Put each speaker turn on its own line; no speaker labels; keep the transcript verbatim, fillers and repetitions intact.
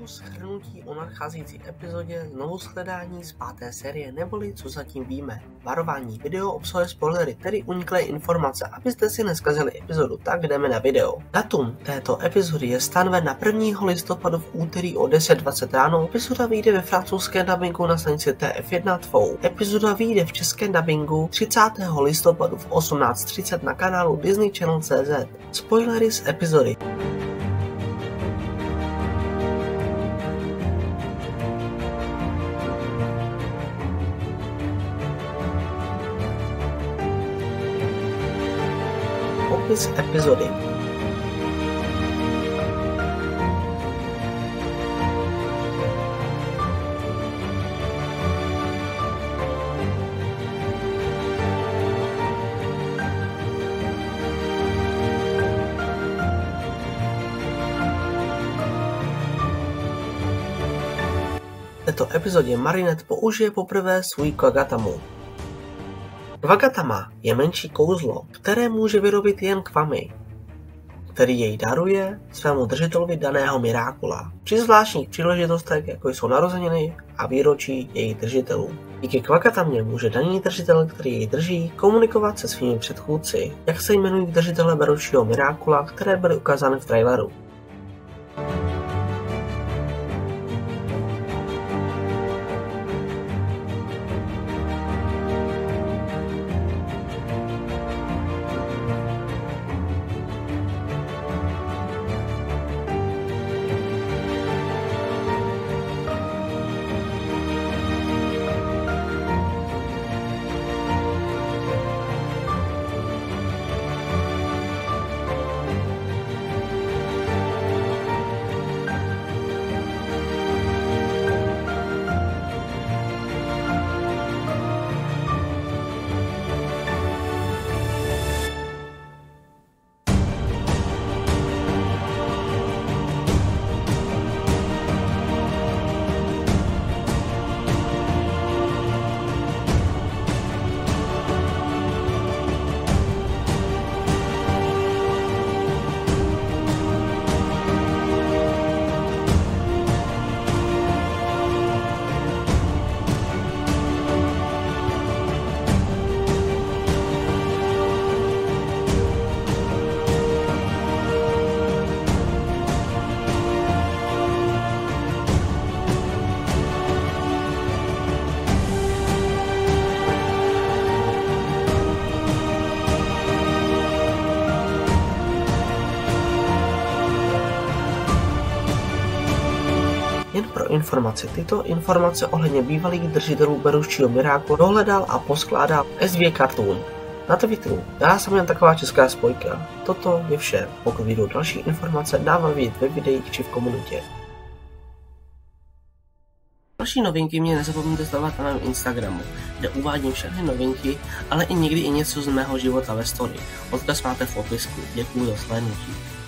toho shrnutí o nadcházející epizodě znovu shledání z páté série, neboli co zatím víme. Varování: video obsahuje spoilery, tedy uniklé informace, abyste si neskazili epizodu, tak jdeme na video. Datum této epizody je stanoven na prvního listopadu v úterý o deset dvacet ráno. Epizoda vyjde ve francouzském dabingu na stanici T F jedna Tvou. Epizoda vyjde v českém dabingu třicátého listopadu v osmnáct třicet na kanálu Disney Channel tečka cé zet. Spoilery z epizody. Popis epizody. V této epizodě Marinette použije poprvé svůj Kvagatamu. Kvagatama je menší kouzlo, které může vyrobit jen Kwami, který jej daruje svému držitelovi daného Mirákula při zvláštních příležitostech, jako jsou narozeniny a výročí jejich držitelů. Díky Kvagatamě může daný držitel, který jej drží, komunikovat se svými předchůdci, jak se jmenují držitele beroučího Mirákula, které byly ukázány v traileru. Jen pro informaci, tyto informace ohledně bývalých držitelů beroučího Mirákula dohledal a poskládal S dvě Cartoon. Na Twitteru já jsem jen taková česká spojka. Toto je vše. Pokud vyjdou další informace, dávám vidět ve videích či v komunitě. Další novinky mě nezapomeňte sledovat na mém Instagramu, kde uvádím všechny novinky, ale i někdy i něco z mého života ve story. Odkaz máte v popisku. Děkuji za slednutí.